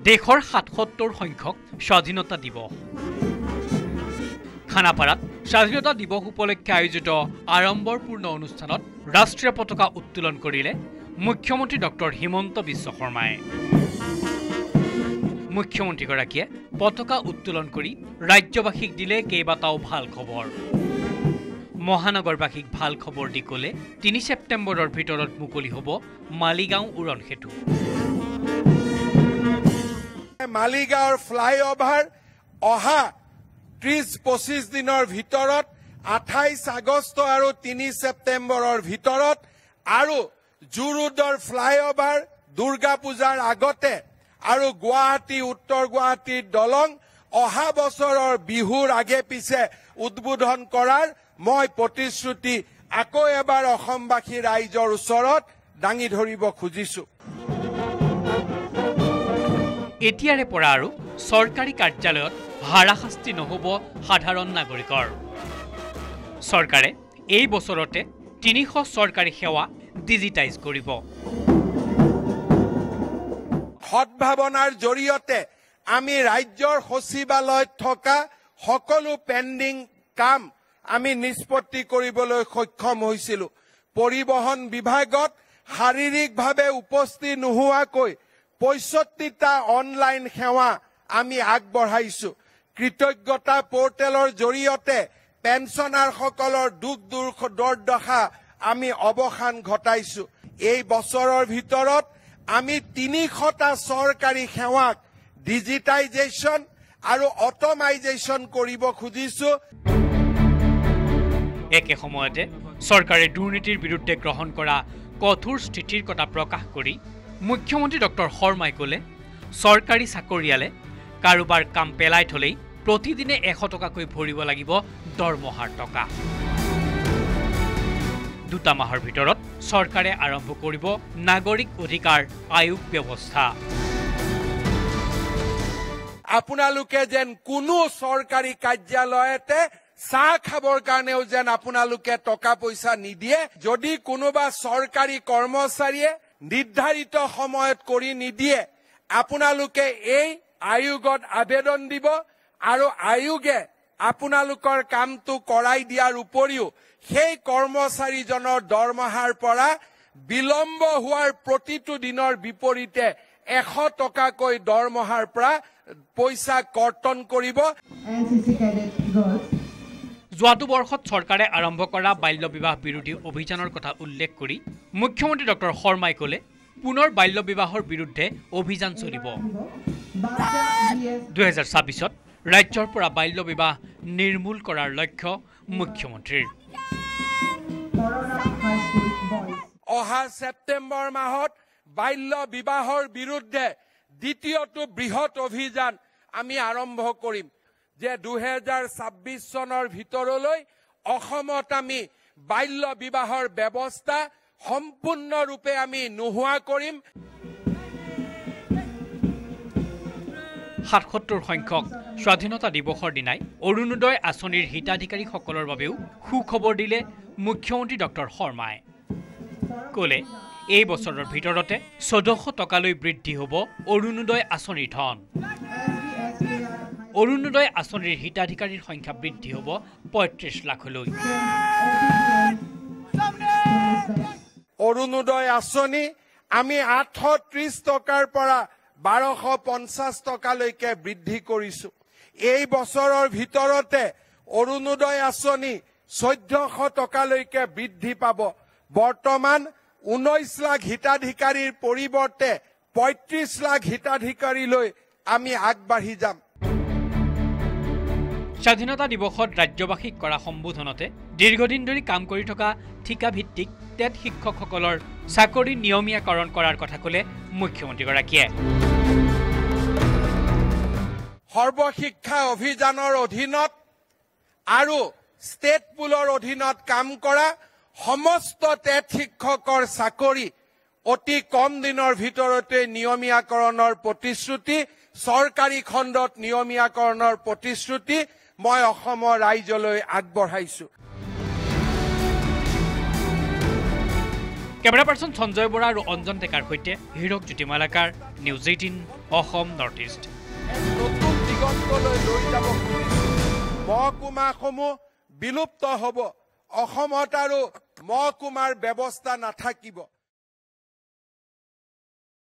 দেশৰ ৭৭ সংখ্যক স্বাধীনতা দিৱস খানাপাৰাত স্বাধীনতা দিৱস উপলক্ষে আয়োজিত আড়ম্বৰপূৰ্ণ অনুষ্ঠানত ৰাষ্ট্ৰীয় পতাকা উত্তোলন কৰিলে মুখ্যমন্ত্ৰী ডক্টৰ হিমন্ত বিশ্ব শৰ্মাই মুখ্যমন্ত্ৰীগৰাকীয়ে পতাকা উত্তোলন কৰি ৰাজ্যবাসীক দিলে কেইবাটাও ভাল খবৰ মহানগৰবাসীক ভাল খবৰ দি ক'লে ৩ ছেপ্টেম্বৰৰ ভিতৰত মুকলি হ'ব মালিগাঁও উৰণ সেতু মালিগাঁৱৰ ফ্লাইঅভাৰ অহা ৩০-২৫ দিনৰ ভিতৰত ২৮ আগষ্ট আৰু ৩ ছেপ্টেম্বৰৰ ভিতৰত আৰু জুৰুডৰ ফ্লাইঅভাৰ দুৰ্গা পূজাৰ আগতে আৰু গুৱাহাটী উত্তৰ গুৱাহাটীৰ দলং অহা বছৰৰ বিহুৰ আগে পিছে উদ্বোধন কৰাৰ মই প্ৰতিশ্ৰুতি আকৌ এবাৰ অসমবাসী ৰাইজৰ ওচৰত দাঙি ধৰিব খুজিছো এতিয়াৰে পৰা আৰু চৰকাৰী কাৰ্যালয়ত হাৰাশাস্তি নহব সাধাৰণ নাগৰিকৰ চৰকাৰে এই বছৰতে ৩০০ চৰকাৰী সেৱা ডিজিটাইজ কৰিব সদ্ভাৱনাৰ জৰিয়তে আমি ৰাজ্যৰ সচিবালয়ত থকা সকলো পেণ্ডিং কাম আমি নিষ্পত্তি কৰিবলৈ সক্ষম হৈছিলো পৰিবহন বিভাগত শাৰীৰিকভাৱে উপস্থিত নোহোৱাকৈ ৬৫টা অনলাইন সেৱা আমি আগবঢ়াইছো কৃতজ্ঞতা পোৰ্টেলৰ জৰিয়তে পেঞ্চনাৰসকলৰ দুখ দুৰ্দশা আমি অৱসান ঘটাইছো এই বছৰৰ ভিতৰত আমি ৩০০টা চৰকাৰী সেৱাক ডিজিটাইজেশ্যন আৰু অট'মাইজেশ্যন কৰিব খুজিছো একে সময়তে চৰকাৰে দুৰ্নীতিৰ বিৰুদ্ধে গ্ৰহণ কৰা কঠোৰ স্থিতিৰ কথা প্ৰকাশ কৰি মুখ্যমন্ত্ৰী ডক্টৰ শৰ্মাই ক'লে চৰকাৰী চাকৰিয়ালে কাৰোবাৰ কাম পেলাই থলেই প্ৰতিদিনে ১০০ টকাকৈ ভৰিব লাগিব দৰমহাৰ টকা ২ মাহৰ ভিতৰত চৰকাৰে আৰম্ভ কৰিব নাগৰিক অধিকাৰ আয়োগ ব্যৱস্থা আপোনালোকে যেন কোনো চৰকাৰী কাৰ্যালয়তে চাহ খাবৰ কাৰণেও যেন আপোনালোকে টকা পইচা নিদিয়ে যদি কোনোবা চৰকাৰী কৰ্মচাৰীয়ে নিৰ্ধাৰিত সময়ত কৰি নিদিয়ে আপোনালোকে এই আয়োগত আবেদন দিব আৰু আয়োগে আপোনালোকৰ কামটো কৰাই দিয়াৰ উপৰিও সেই কৰ্মচাৰীজনৰ দৰমহাৰ পৰা বিলম্ব হোৱাৰ প্ৰতিটো দিনৰ বিপৰীতে ১০০ টকাকৈ দৰমহাৰ পৰা পইচা কৰ্তন কৰিব যোৱাটো বৰ্ষত চৰকাৰে আৰম্ভ কৰা বাল্য বিবাহ বিৰোধী অভিযানৰ কথা উল্লেখ কৰি মুখ্যমন্ত্ৰী ডক্টৰ শৰ্মাই ক'লে পুনৰ বাল্য বিবাহৰ বিৰুদ্ধে অভিযান চলিব ২০২৬ত ৰাজ্যৰ পৰা বাল্য বিবাহ নিৰ্মূল কৰাৰ লক্ষ্য মুখ্যমন্ত্ৰীৰ অহা ছেপ্টেম্বৰ মাহত বাল্য বিবাহৰ বিৰুদ্ধে দ্বিতীয়টো বৃহৎ অভিযান আমি আৰম্ভ কৰিম যে ২০২৬ চনৰ ভিতৰলৈ অসমত আমি বাল্য বিবাহৰ ব্যৱস্থা সম্পূৰ্ণৰূপে আমি নোহোৱা কৰিম ৭৭ সংখ্যক স্বাধীনতা দিৱসৰ দিনাই অৰুণোদয় আঁচনিৰ হিতাধিকাৰীসকলৰ বাবেও সুখবৰ দিলে মুখ্যমন্ত্ৰী ডক্টৰ শৰ্মাই ক'লে এই বছৰৰ ভিতৰতে ১৪০০ টকালৈ বৃদ্ধি হ'ব অৰুণোদয় আঁচনিৰ ধন অৰুণোদয় আঁচনিৰ হিতাধিকাৰীৰ সংখ্যা বৃদ্ধি হ'ব ৩৫ লাখলৈ অৰুণোদয় আঁচনি আমি ৮৩০ টকাৰ পৰা ১২৫০ টকালৈকে বৃদ্ধি কৰিছো এই বছৰৰ ভিতৰতে অৰুণোদয় আঁচনি ১৪০০ টকালৈকে বৃদ্ধি পাব বৰ্তমান ১৯ লাখ হিতাধিকাৰীৰ পৰিৱৰ্তে ৩৫ লাখ হিতাধিকাৰীলৈ আমি আগবাঢ়ি যাম স্বাধীনতা দিৱসত ৰাজ্যবাসীক কৰা সম্বোধনতে দীৰ্ঘদিন ধৰি কাম কৰি থকা ঠিকাভিত্তিক টেট শিক্ষকসকলৰ চাকৰি নিয়মীয়াকৰণ কৰাৰ কথা ক'লে মুখ্যমন্ত্ৰীগৰাকীয়ে সৰ্বশিক্ষা অভিযানৰ অধীনত আৰু ষ্টেট পুলৰ অধীনত কাম কৰা সমস্ত টেট শিক্ষকৰ চাকৰি অতি কম দিনৰ ভিতৰতে নিয়মীয়াকৰণৰ প্ৰতিশ্ৰুতি চৰকাৰী খণ্ডত নিয়মীয়াকৰণৰ প্ৰতিশ্ৰুতি মই অসমৰ ৰাইজলৈ আগবঢ়াইছো কেমেৰা পাৰ্চন সঞ্জয় বৰা আৰু অঞ্জন টেকাৰ সৈতে Hirak Jyoti Malakar news 18 Assam north east নতুন দিগন্তলৈ লৈ যাব খুজিছো মহকুমাসমূহ বিলুপ্ত হ'ব অসমত আৰু মহকুমাৰ ব্যৱস্থা নাথাকিব